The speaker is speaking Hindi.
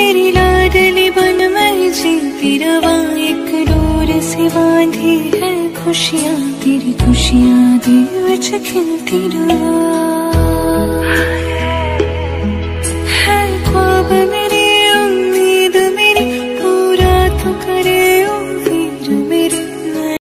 तेरी लाडली बन मैं जीती रवा, एक डोर से बांधी है खुशियाँ, तेरी खुशियाँ दे विच खिलती रवा।